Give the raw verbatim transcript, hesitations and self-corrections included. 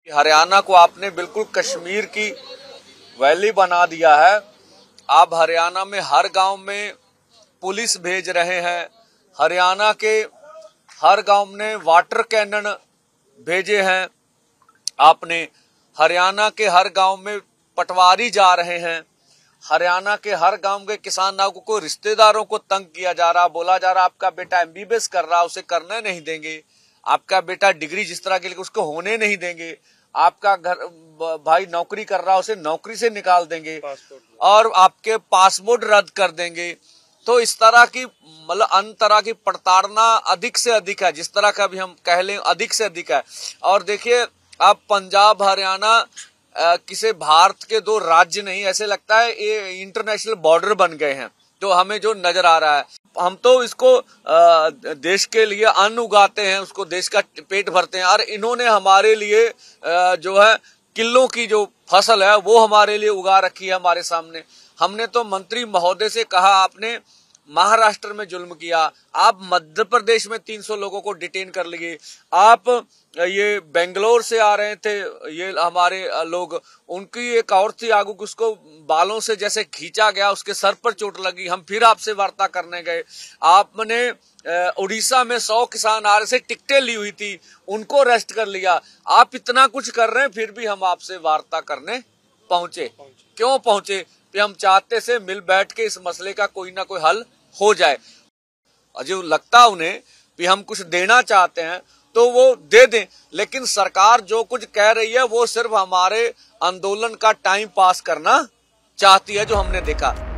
हरियाणा को आपने बिल्कुल कश्मीर की वैली बना दिया है। आप हरियाणा में हर गांव में पुलिस भेज रहे हैं। हरियाणा के हर गांव में वाटर कैनन भेजे हैं आपने। हरियाणा के हर गांव में पटवारी जा रहे हैं। हरियाणा के हर गांव के किसानों को रिश्तेदारों को तंग किया जा रहा, बोला जा रहा आपका बेटा एमबीबीएस कर रहा, उसे करने नहीं देंगे। आपका बेटा डिग्री जिस तरह के उसको होने नहीं देंगे। आपका घर भाई नौकरी कर रहा, उसे नौकरी से निकाल देंगे और आपके पासपोर्ट रद्द कर देंगे। तो इस तरह की मतलब अन्य तरह की प्रताड़ना अधिक से अधिक है, जिस तरह का भी हम कह लें अधिक से अधिक है। और देखिए अब पंजाब हरियाणा किसी भारत के दो राज्य नहीं, ऐसे लगता है ये इंटरनेशनल बॉर्डर बन गए हैं जो हमें जो नजर आ रहा है। हम तो इसको देश के लिए अन्न उगाते हैं, उसको देश का पेट भरते हैं, और इन्होंने हमारे लिए जो है किलों की जो फसल है वो हमारे लिए उगा रखी है हमारे सामने। हमने तो मंत्री महोदय से कहा आपने महाराष्ट्र में जुल्म किया, आप मध्य प्रदेश में तीन सौ लोगों को डिटेन कर लिए, आप ये बेंगलोर से आ रहे थे ये हमारे लोग, उनकी एक और थी आगू उसको बालों से जैसे खींचा गया, उसके सर पर चोट लगी, हम फिर आपसे वार्ता करने गए। आपने उड़ीसा में सौ किसान आ रहे से टिकटें ली हुई थी, उनको अरेस्ट कर लिया। आप इतना कुछ कर रहे हैं फिर भी हम आपसे वार्ता करने पहुंचे। क्यों पहुंचे? कि हम चाहते से मिल बैठ के इस मसले का कोई ना कोई हल हो जाए। जो लगता उन्हें कि हम कुछ देना चाहते हैं तो वो दे दें, लेकिन सरकार जो कुछ कह रही है वो सिर्फ हमारे आंदोलन का टाइम पास करना चाहती है, जो हमने देखा।